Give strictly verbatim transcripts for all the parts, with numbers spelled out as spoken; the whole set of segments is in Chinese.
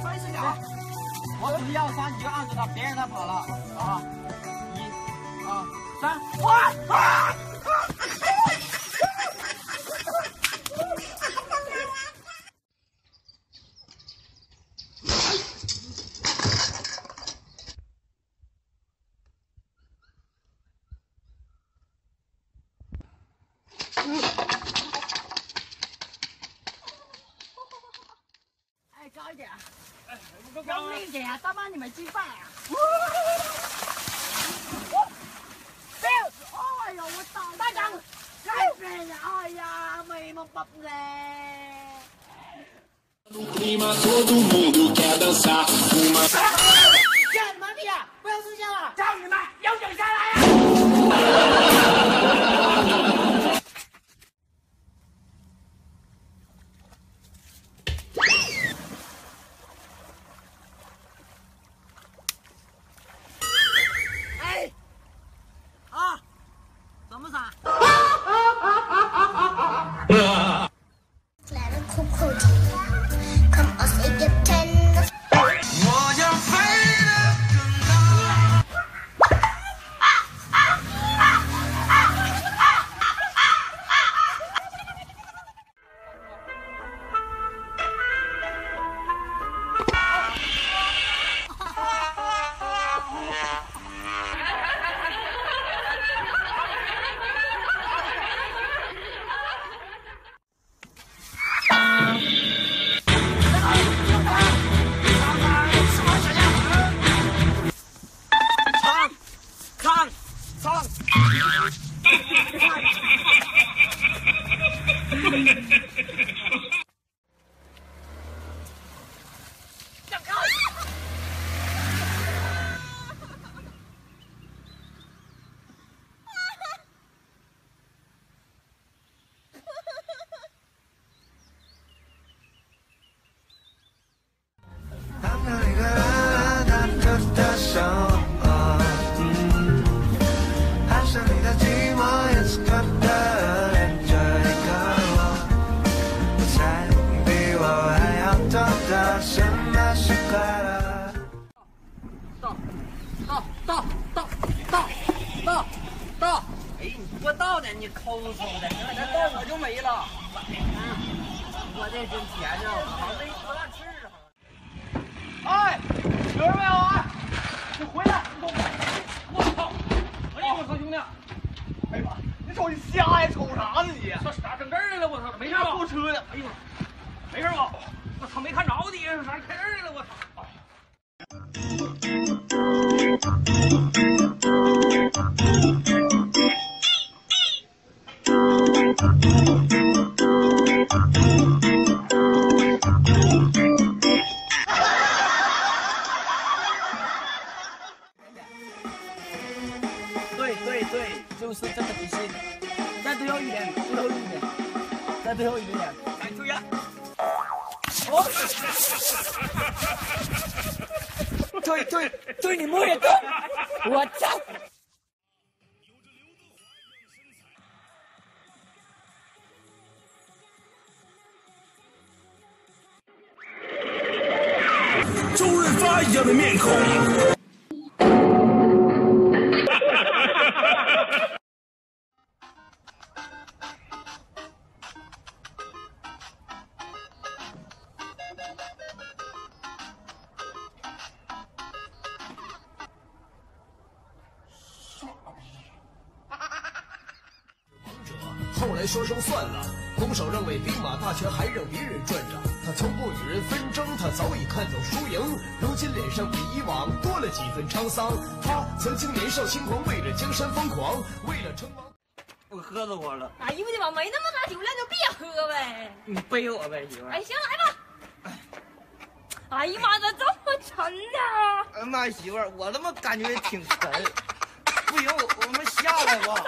没事的啊。我只要三，你就按着他，别让他跑了啊！一、二、三，哇啊！ 哎，高一点。 用力点啊！大妈，你们鸡饭啊！不要！哎呦，我倒大张！哎呀，哎呀，眉毛拔嘞！Clima todo mundo quer dançar uma。干什么屁啊！不要吃香了！叫你们有请下来呀！ 到到到到到到到！哎，你多倒点，你抠抠的，这倒我就没了。我这真甜呢，好没不让吃啊！哎，有人没有啊？你回来！我操！哎呦我操，兄弟！哎呀妈！你瞅你瞎呀，瞅啥呢你？这咋整这儿来了？我操！没事吧？坐车呢。哎呦，没事吧？我操，没看着你，啥开这儿来了？我操！ 对对对，就是这个底线。再最后一点，最后一点，再最后一点点，来注意啊！哦。 对对对，你摸也对，我操！ 周润发一样的面孔。后来说声算了，空手让位兵马大权还让别人赚着。他从不与人纷争，他早已看走输赢。如今脸上比以往多了几分沧桑。他曾经年少轻狂，为了江山疯狂，为了称王。 我喝死我了！ 哎呦我的妈，没那么大酒量就别喝呗。 你背我呗，媳妇儿。 哎，行，来吧。哎呀妈，咋这么沉呢？ 哎呀妈，媳妇儿，我他妈感觉挺沉。不行，我我们下来吧。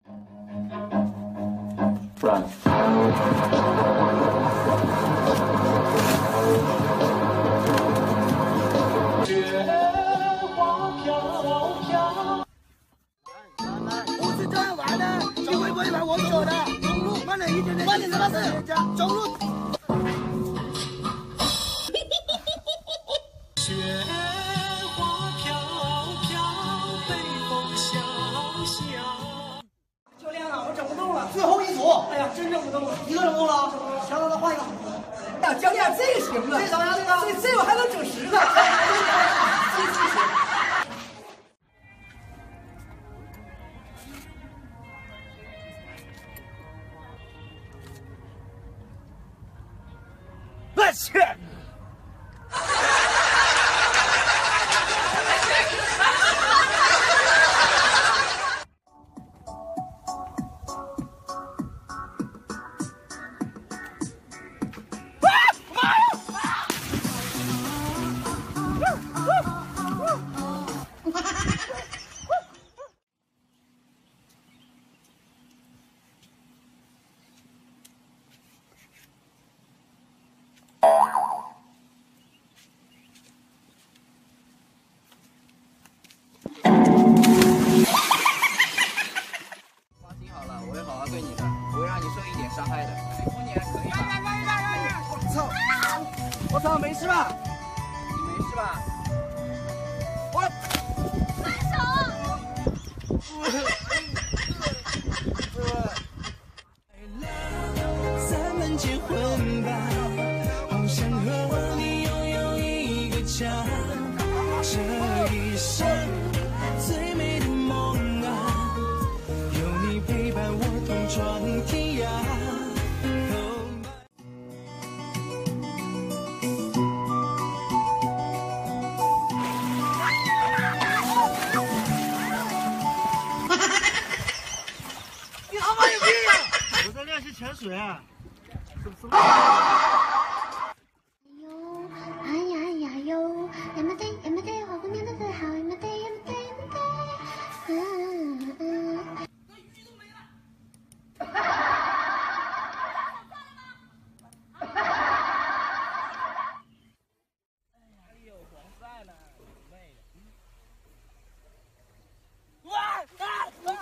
Run. 了，讲点这个行了。 这啥呀？这个？ 这这我还能整十个。这这行。 我去！ 放心好了，我会好好对你的，不会让你受一点伤害的。对付你还可以吧？我操！我操，没事吧？你没事吧？我分手！ 咱们结婚吧，好想和你拥有一个家，这一生最美的梦啊，有你陪伴我同闯天涯。 你他妈有病啊！我在练习潜水。 哟，哎呀哎呀哟，呀么得呀么得，花姑娘的最好，呀么得呀么得呀么得，嗯嗯。那鱼都没了。 哪里有黄鳝呢？妹的。哇啊啊！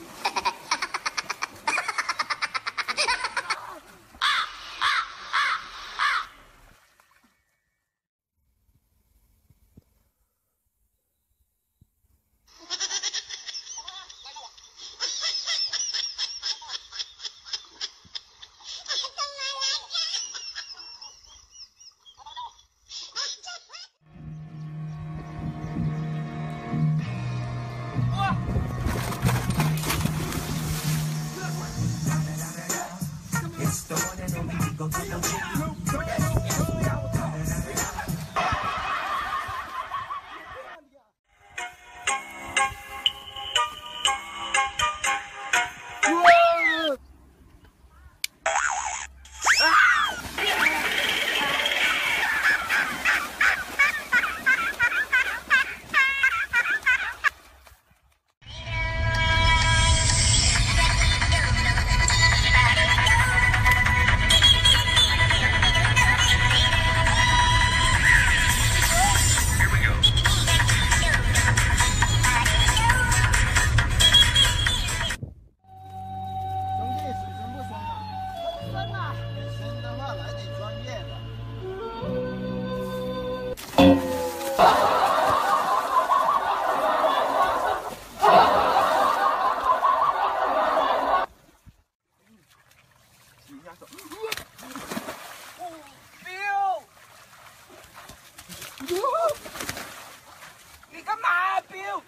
你干嘛呀，Bill？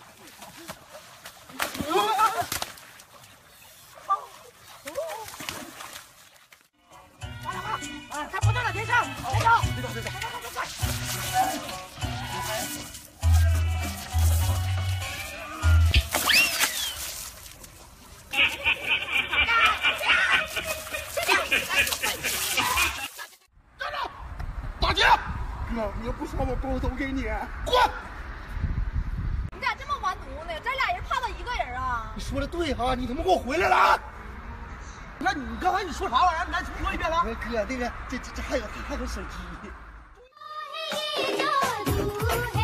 他不动了，天上，来走！ 别动，别动，快快大姐，哥，你要不说我包都给你，滚！ 你咋这么完犊呢？咱俩人怕到一个人啊？ 你说的对哈，你他妈给我回来了！那你刚才你说啥玩意儿？你再重说一遍了。哥，那个这这这还有还有手机。